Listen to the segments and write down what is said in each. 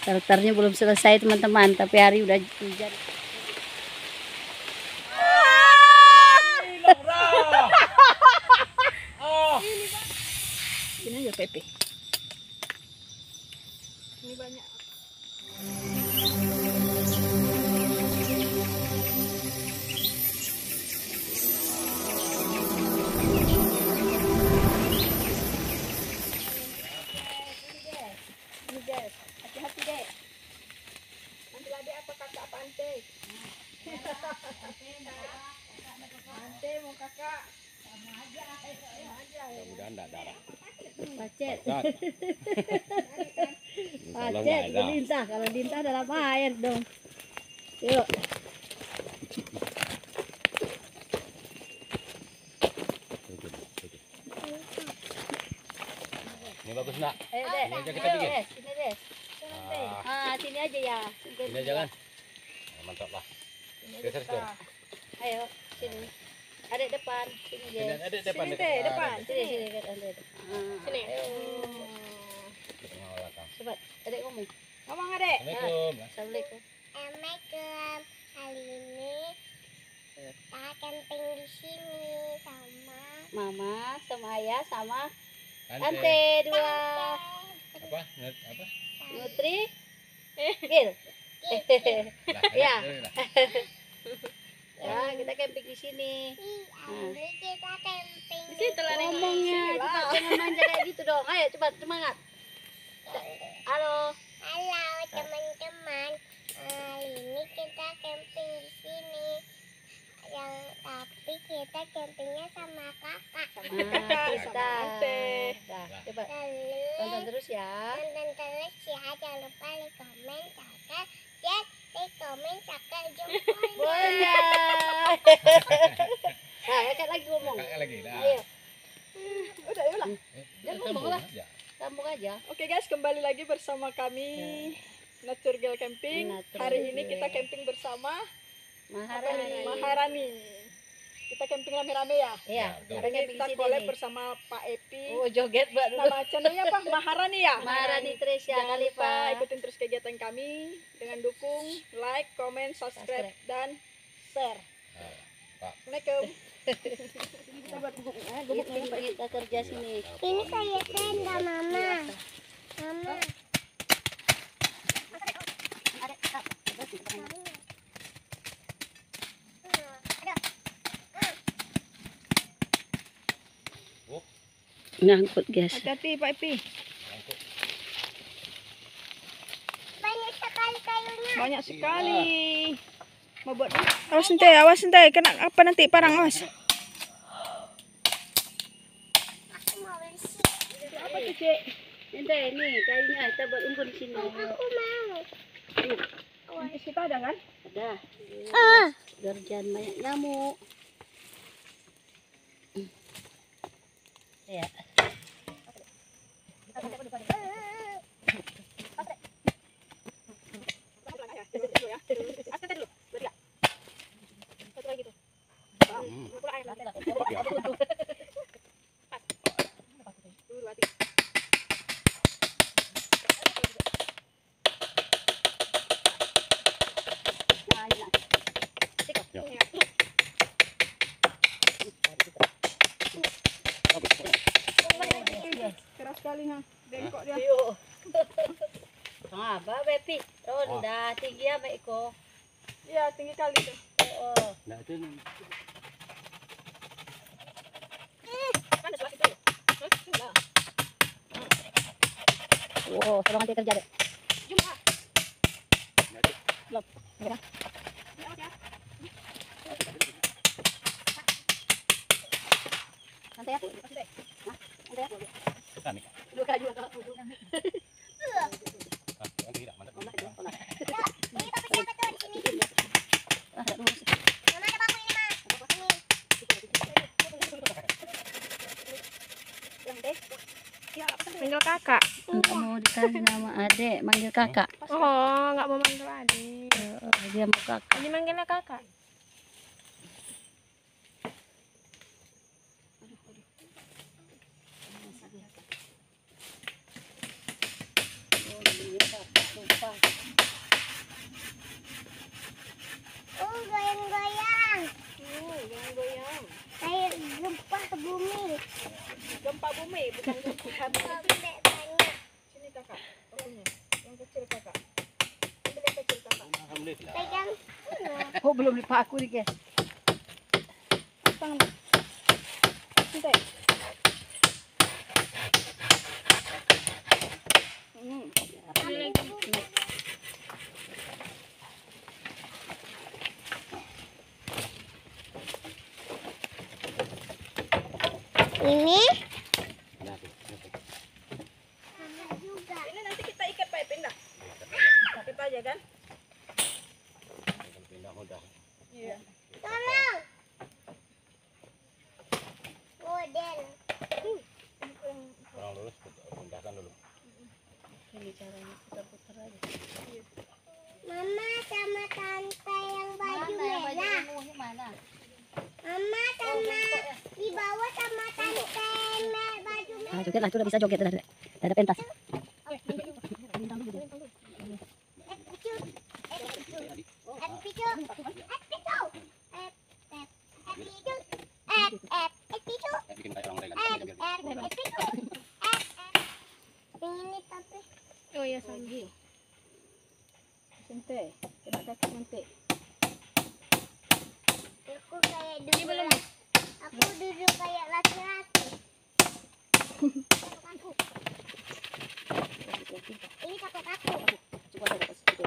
Starternya belum selesai teman-teman, tapi hari udah hujan. Ini aja Pepe. Ini banyak. Hati-hati deh. Nanti lagi apa kakak apa ante? Ante mau kakak. Sama aja. Mudah-mudahan enggak darah. Pacet. Pacet. Pacet, lintah. Kalau lintah dalam air dong. Yuk. Ini bagus enggak? Ayo deh. Ini aja kita bikin. Sini deh. Sini aja ya. Ini aja kan? Mantap lah. Geser situ. Ayo, sini. Adek depan, sini deh. Sini ada depan Sini deh, depan. Sini kan adek. Sini. Tengah belakang. Cepat, adek ngomong. Ngomong adek. Assalamualaikum. Assalamualaikum. Assalamualaikum. Hari ini kita camping di sini sama Mama sama ayah sama Ante. Ante dua. Apa? Apa? Nutri. Gil. Ya. Ya, kita camping di sini. hari ini kita camping Di situ lah Neng. Ngomongnya Sini lah. cepat, jangan manja kayak gitu dong. Ayo cepat, semangat. Halo. Halo teman-teman, hari ini kita camping di sini. Tapi kita campingnya sama kakak. Nah, kita. Ante. Dah, coba Lalu tonton terus ya. tonton terus ya, jangan lupa like, komen, subscribe, dan like, komen, subscribe jempolnya. Boleh. Nah, kakak lagi ngomong. Kakak lagi dah. Ayo, Udah, yuk lah. jangan ngomong lah. Sambung aja. Oke guys, kembali lagi bersama kami Nature Girl Camping. Nature Hari ini Girl. kita camping bersama Maharani. Maharani. Kita camping rame-rame ya. Iya, betul. kita Hari ini camping kita sini collab nih. bersama Pak Epi. Oh, joget Mbak dulu. Nama channelnya apa? Maharani ya? Maharani Tresya Jangan lupa Khalifa. ikutin terus kegiatan kami dengan dukung like, comment, subscribe, dan share. Pak. Assalamualaikum. Gubuk nih kita kerja sini. Ini saya tenda mama. Mama. Ngangkut guys. Hati-hati Pak Epi. Banyak sekali kayunya. Banyak sekali. Mau buat awas ente, kena apa nanti parang awas. Aku mau bersih. Apa tuh Cek? Ini nih kayunya kita buat umpun di sini. Aku mau. Di situ ada kan? Ada. Biar jangan banyak nyamuk. Ya. Keras sekali ha. Bengkok dia. Yuk. Apa Bepi? Oh, udah tinggi ya Mbak Iko. Iya, tinggi kali tuh. Oh. Nah, itu Mana sebelah situ? Sebelah. Wow, tolong nanti kerja deh. Jumpa. Belum. Ya. Nanti ya. Nanti ya. kan nih. Dua kali juga. Ah, yang tidak mantap. Ini pakai siapa tuh di sini? Ah, enggak lurus. Mama ada paku ini, Ma. Manggil kakak. Enggak mau dikasih nama adek, manggil kakak. Oh, nggak mau manggil adik. Dia mau kakak. Ini manggilnya kakak. Oh, dia kakak lupa. lihat lah. Pegang. Oh, belum dipaku nih, guys. Tangan. Santai. Ini Nah, tuh, tuh. sama juga. Ini nanti kita ikat pakai pindah. Ikat aja kan? Kalau pindah mudah. Iya. Tolong. Model. Orang lurus pindahkan dulu. Ini caranya putar-putar aja. Mama sama tante yang baju Mana yang baju merah. ungunya mana? Mama sama di bawah sama tante baju merah. Ah, joget lah, itu udah bisa joget, udah ada pentas. Bikin kayak orang Thailand. Ini tapi Oh iya, lagi. Santai. Kena kaki nanti. aku kayak duduk. Aku duduk kayak laki-laki. Ini takut aku. Coba saya dapat sedikit.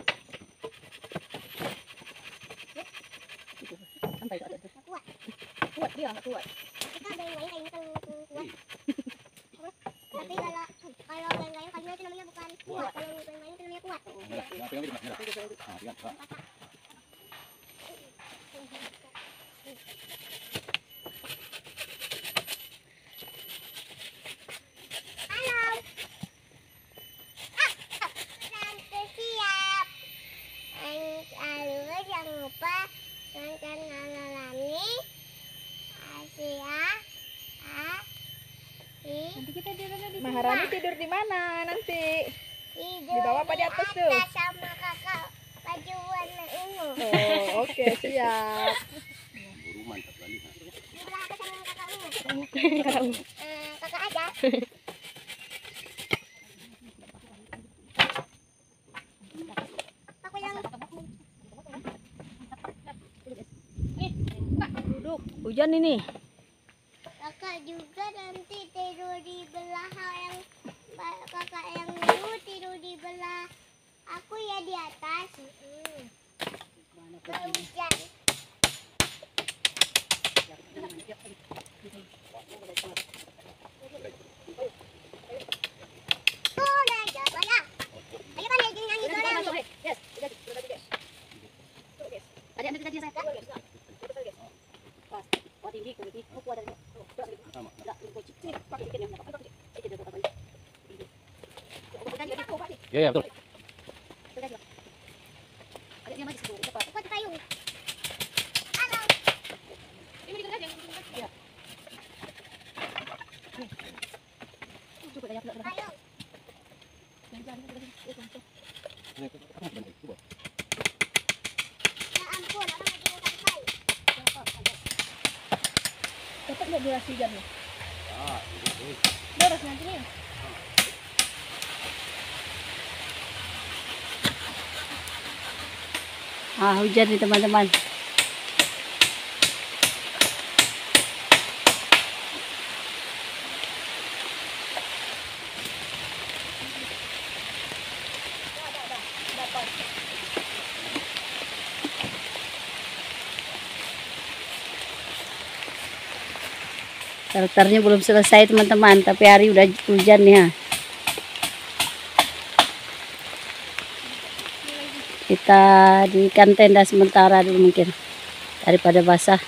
Sampai ada. Kuat. Kuat dia, nggak kuat. Kita gayung-gayung kayak gitu kuat. Tapi kalau gayung-gayung kayu itu namanya bukan kuat. Kalau gayung-gayung itu namanya kuat. Nah, pegang gitu, Mas. Nah, pegang. Pak. Halo. Tante siap. Lalu jangan lupa nonton Nalani, Asia, Nanti kita di Maharani tidur di mana nanti? Tidur Di bawah apa di atas tuh? sama kakak baju warna ungu. Oh, oke, siap. Buru mantap kali. Nah. Sebelah apa sama kakak ungu? Kakak. Kakak aja. Aku yang duduk. Hujan ini. kakak juga nanti tidur di belah yang kakak yang dulu tidur di belah aku ya di atas. Hujan. Udah coba lah. Ayo kan lagi nyanyi dorang. Yes, ada yang tadi saya. Pas. Oh, tinggi, tinggi. Oh, kuat ada. Sama. Iya, iya, betul. Kuat payung. Halo. Payung. Ya ampun, orang lagi mau sampai. Dapat nggak durasi jamnya? Ah, ini. Beres nanti nih. Ah, hujan nih teman-teman. Karakternya belum selesai teman-teman, tapi hari udah hujan nih ya. Kita diikan tenda sementara dulu mungkin daripada basah.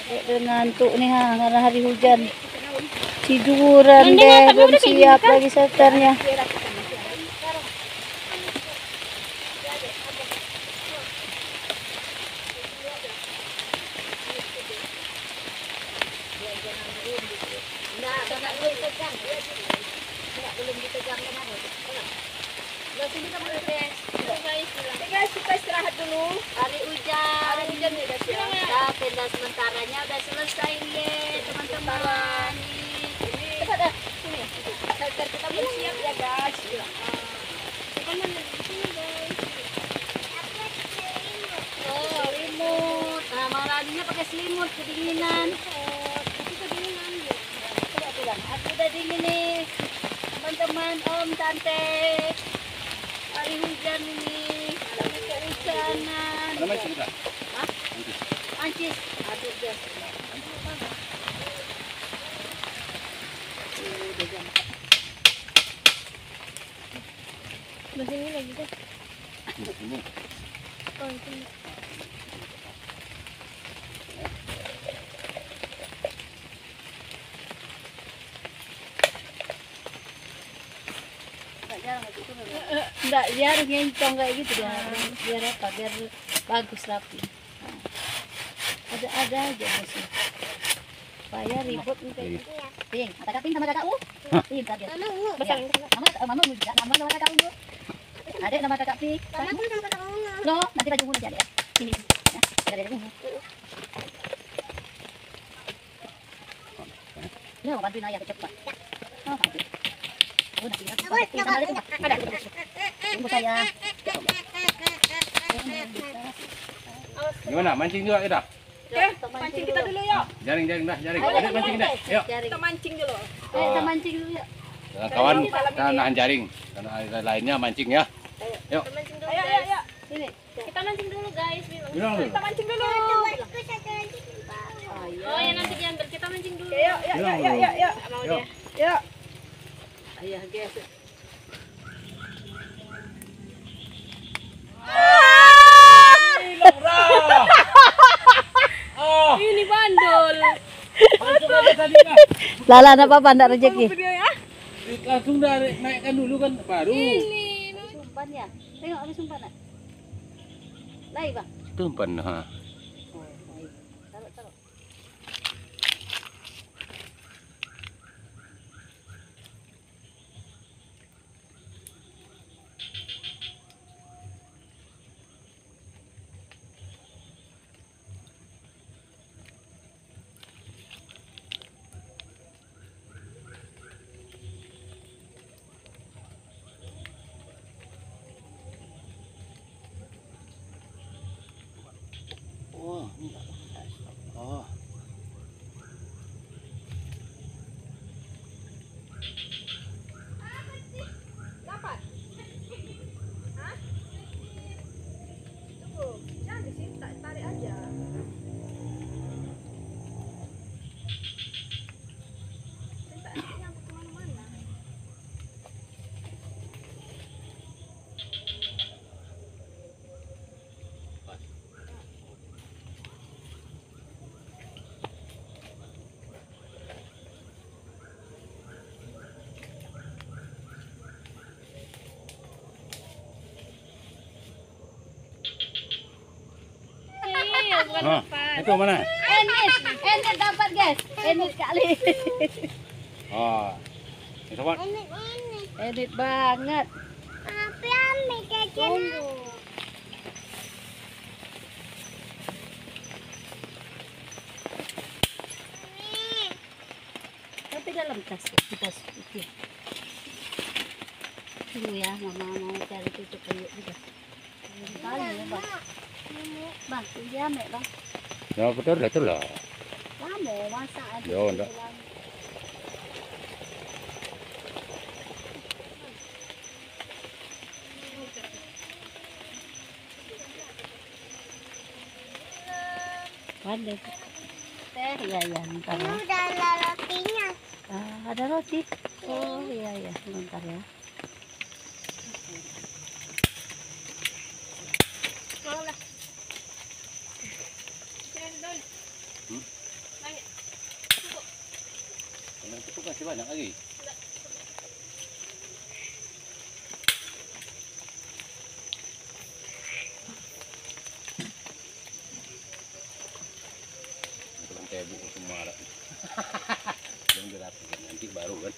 Udah ngantuk nih karena hari hujan. Tiduran deh, belum siap lagi seternya. Guys, kita istirahat dulu. Hari hujan. Hari hujan ya guys ya. Nah, tenda sementaranya udah selesai nih, teman-teman. Sini. Biar kita bersiap ya guys. Oh, selimut. Nah, Maraninya pakai selimut kedinginan. Coba bilang, aku udah dingin nih. Teman-teman, Om, Tante. Hari hujan ini. Lagi kehujanan. Ada mancing dah. Hah? Mancis. Aduh, guys. Sini lagi deh. Ini. Oh, sini. Enggak, dia harus ngencong kayak gitu dia. Biar apa? Biar bagus rapi. Nah. Ada aja bosnya. Supaya ribut nih kayak gitu. Ping, ada kaping sama kakakmu? Pintar dia. Besar. Mama juga, mama sama kakakmu. Adek sama kakak Pi. Loh, nanti baju aja deh. Sini. Ya, ada dulu. Ya, bantuin ayah cepat. Oh, bantu. Oh, nanti ada. Tunggu saya. Gimana? Mancing juga kita? Oke, mancing kita dulu yuk. Jaring dah, jaring. Ada mancing dah. Yuk. Kita mancing dulu. Ayo kita mancing dulu ya. Kawan, kita nahan jaring. Karena lainnya mancing ya. Yuk. Ayo. Sini. Kita mancing dulu guys. Bilang dulu. Kita mancing dulu. Oh, ya nanti diambil. Kita mancing dulu. Yuk. Bilang dulu. Mau Yuk. dia. Yuk. Ayah, guys. Ini bandol. Lala apa ndak rezeki? Video ya. Langsung dari naikkan dulu kan baru. Sumpan ya. Tengok ada sumpan nak. Lai, Bang. Tumpan ha. Oh, baik. Taruh. Oh. Oh. Dapat. Hah? Tunggu. Jangan di sini tarik aja. Minta yang kemana-mana. Nah, itu mana? Enit dapat guys. Enit kali. Oh. Ini sobat. Ini. Enit banget. Apa ambil jajan? Tapi dalam tas kita sedikit. Tunggu ya, mama mau cari tutup kayu juga. Kali ya bang. Bang, dia ambil bang. Ya betul lah. Lama masak aja. Ya, enggak. Ada. Teh, ya, bentar ya. Udah ada rotinya. Ada roti. Oh, iya, bentar ya. banyak lagi. Teman tebu semua ada. Belum dirapikan nanti baru kan.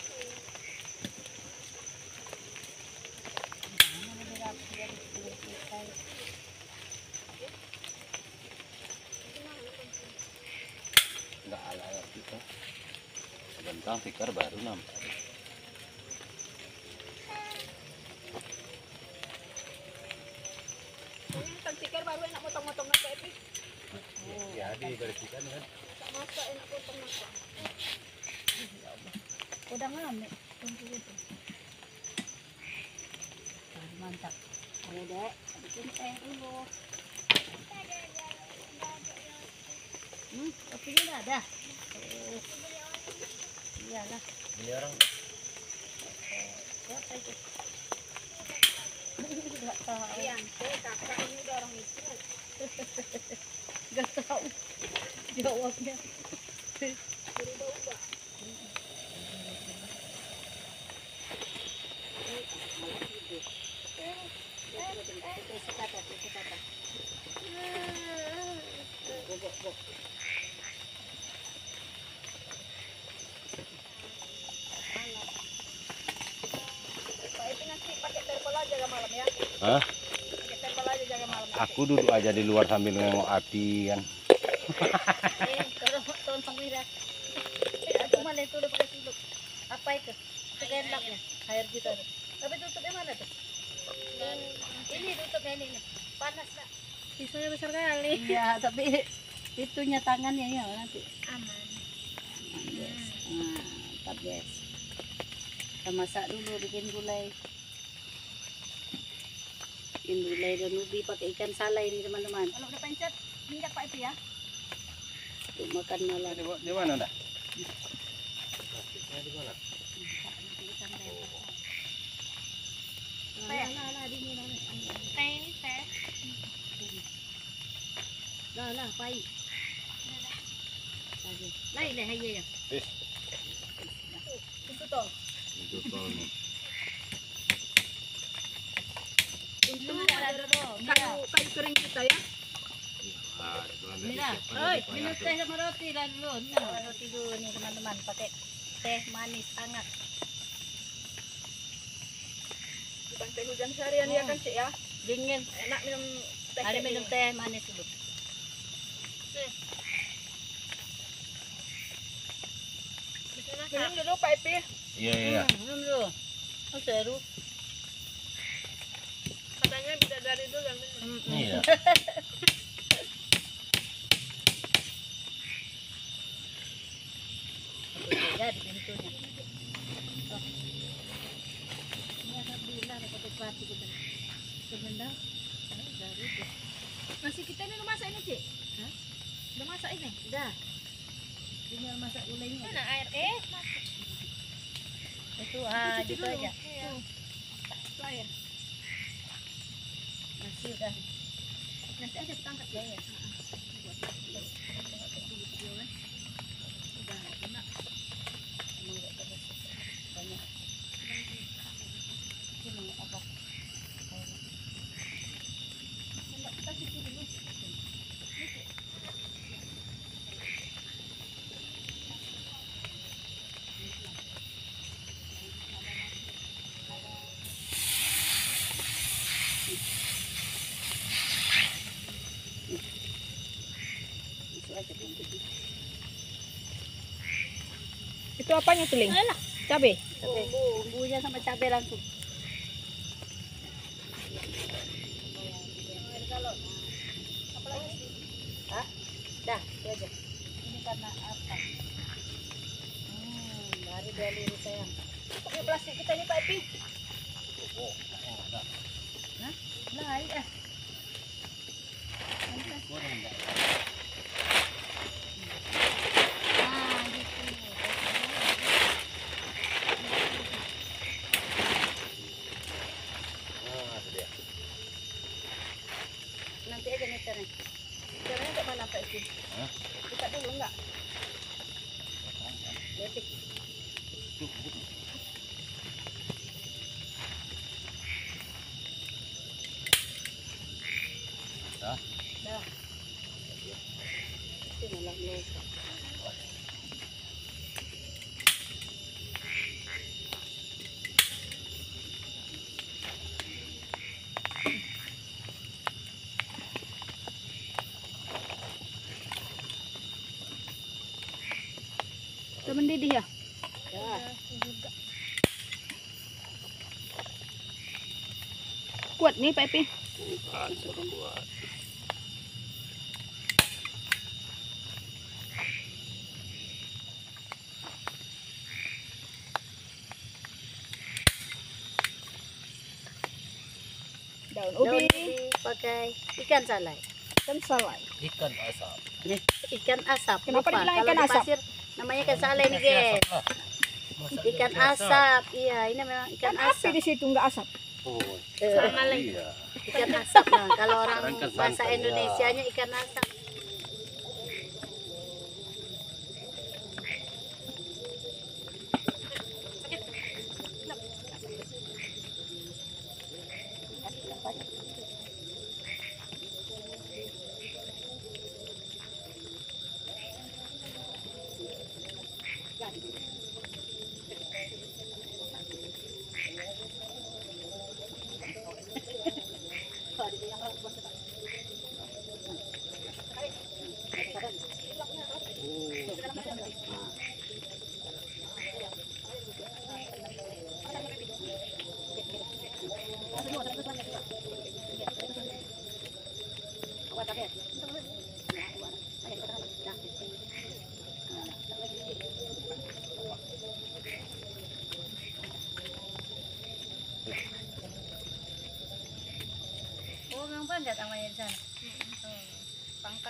Enggak ala kita. Bentang tikar baru nampak. Tang tikar baru enak motong-motong nasi epi. Ya dibersihkan kan. Tak masak enak potong nasi. Udah ngambil. Tunggu itu. Mantap. Ayo dek, bikin teh dulu. Kopinya udah ada. Iyalah. Ini orang Siapa itu? Gak tahu. Iya, kakak ini udah orang itu. Gak tahu jawabnya. Berubah-ubah. Pak Epi nanti pakai terpal aja jaga malam ya. Hah? Pakai terpal aja jaga malam. Aku duduk aja di luar sambil nengok api kan. Tolong pengira. Aku mana itu udah pakai suluk. Apa itu? Itu kendaknya. Air gitu. Tapi tutupnya mana tuh? Ini tutupnya ini. Panas nak. Pisaunya besar kali. Iya, tapi itunya tangannya ya nanti. Aman. Yes. Mantap guys. Kita masak dulu bikin gulai. Bikin gulai dan ubi pakai ikan salai nih teman-teman. Kalau udah pencet, minyak Pak Epi ya. Untuk makan malam. Di mana dah? Teh ini teh. Lah, pai. Lain deh aja ya. Wis. Itu toh. Itu tol nih. Itu ada tuh. Kayu kering kita ya. Mira, oi, minum teh sama roti lah dulu. Nah, roti dulu nih teman-teman, pakai teh manis hangat. Bukan teh hujan seharian ya kan Cik ya. Dingin. Enak minum teh. Ada minum teh manis dulu. Minum dulu Pak Epi. Iya. Minum dulu. Oh, seru. Katanya bidadari dulu yang minum. Iya. Jadi pintunya. Oh. Ini alhamdulillah ada pakai batu kita. Sebentar. Dari itu. Nasi kita ini udah masak ini Cik? Hah? Udah masak ini? Udah. Tinggal masak gulainya. Mana air? Itu Cuci gitu dulu. aja. Iya. Itu air. Nasi udah. Nanti aja kita angkat ya. Ya. Udah enak. Emang nggak terlalu banyak. Ini apa? Kita cuci dulu. Itu aja bumbu. Itu apanya Celing? Cabe. Bumbunya sama cabai langsung. Hah? Dah, itu aja. Ini karena apa? Dari sayang. Pakai plastik kita ini Pak Epi. Nah, ini nanti aja nyetirnya. Caranya ke mana Pak Epi? Hah? Kita dulu enggak? Letik. Dah. Dah. Itu malah lupa. Udah mendidih ya? Ya. Kuat nih Pak Epi. Bukan sebuat. Daun Daun ubi ubi pakai ikan salai. dan salai. Ikan asap. Ikan asap. Kenapa Lupa. dibilang Kalau ikan di asap? pasir namanya ikan salai nih, guys. Ikan asap. Iya, ini memang ikan Kan api asap. di situ nggak asap. Oh, Sama iya. Ikan asap nah. Kalau orang Sekarang kan bahasa santan, ya. Indonesianya ikan asap. Oh, memang banget namanya di sana. Pangkat.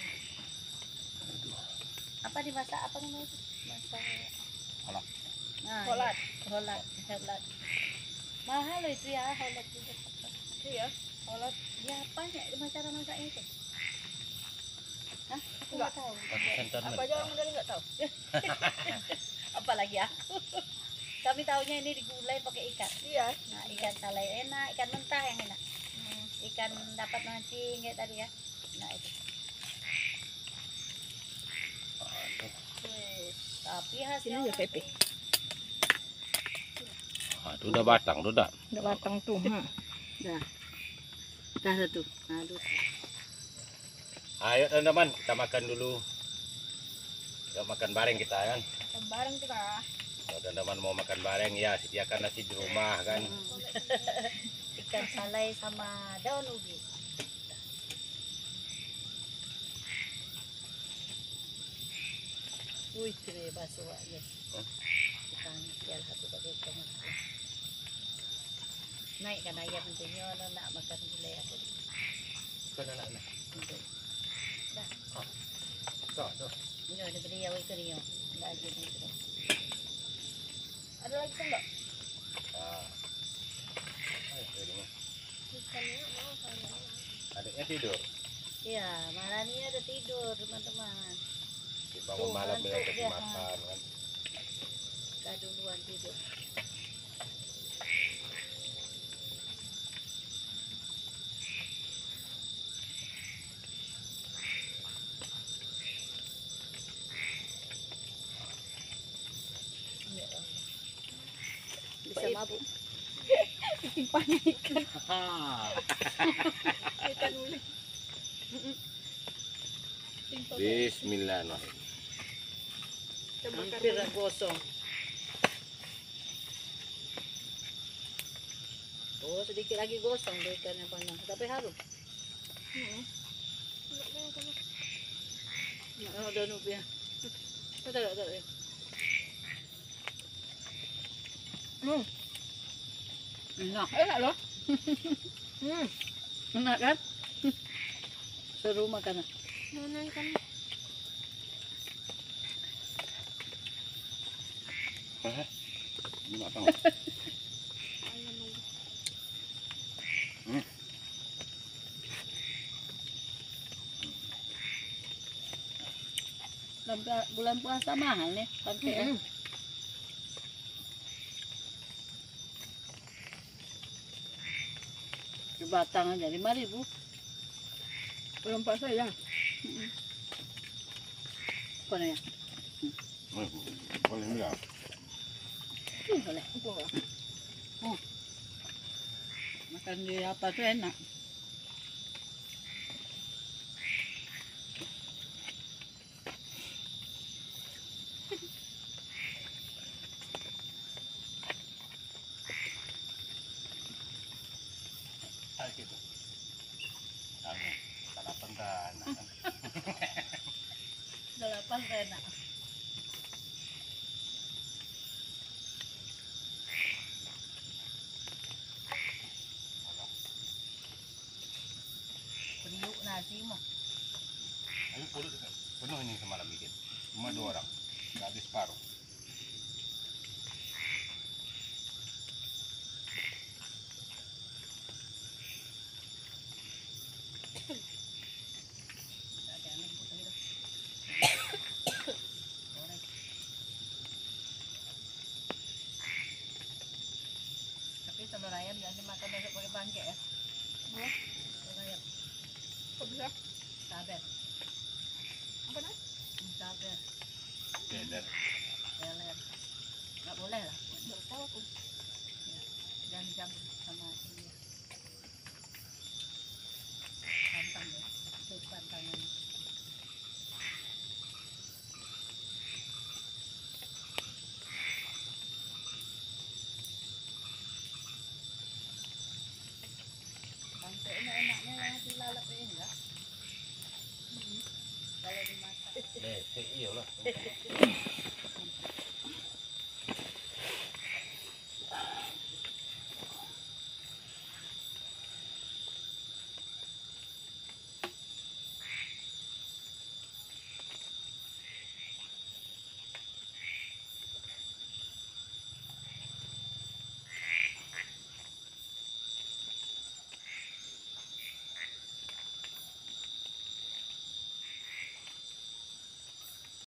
Apa dimasak apa namanya itu? Masak. Kolak. Nah, Holat. Holat. Holat. Mahal loh itu ya, holat juga. Iya. Holat ya banyak cara masaknya itu. Hah? Aku Enggak. nggak tahu. Ratusan ton. Apa aja orang model nggak tahu. Apalagi aku. Kami tahunya ini digulai pakai ikan. Iya. Nah, ikan salai enak, ikan mentah yang enak. Ikan dapat mancing kayak tadi ya. Nah, itu. Wes, tapi Sini hasilnya aja Pepe. Itu udah batang, udah. Udah batang tuh. dah. Dah tuh. Aduh. Ayo teman-teman, kita makan dulu. Kita makan bareng kita kan. Bareng kita. Kalau teman-teman mau makan bareng ya sediakan nasi di rumah kan. Ikan salai sama daun ubi. Wih, kere baso guys. Kita biar satu pakai tomat. Naik kan ayam tentunya orang nak makan gulai aku. Bukan anak-anak. Dah. Tuh, tuh. Ini ada beliau keriyo. Enggak aja itu. Ada lagi sendok? Ah. Adiknya tidur. Iya, malam ini ada tidur teman-teman. Bangun malam ngantuk dia kasih dia. makan kan. Kita duluan tidur. Bisa mabuk. Timpahnya ikan. Ikan uli. Bismillahirrahmanirrahim. Coba Hampir gosong. Oh, sedikit lagi gosong deh ikannya panas. Tapi harum. Oh, udah nubi ya. Ada. Enak. Enak loh. Enak kan? Seru makan. Mana kan? Ini matang. Bulan puasa mahal nih pakai. Batang aja 5.000. Belum pas saya. Kono ya. Boleh enggak? Boleh. Aku enggak. Makan di apa tuh enak. Ah gitu. Kamu sarapan kan. Delapan enak. Periuk nasi mah. Ayo pulut penuh ini semalam bikin. Cuma 2 orang. Nggak habis separuh. Ada yang lembut lagi dah. Goreng. Tapi telur ayam jangan dimakan besok pakai bangke ya. Telur ayam. Kok bisa? Sabar. Apa nak? Sabar. Beda. Leler. Nggak boleh lah. Baru tahu aku. Jangan dicampur sama ini. Pantang ya. Itu pantangan. Bangke enak-enaknya yang dilalap ini enggak? Kalau dimasak. Iya lah.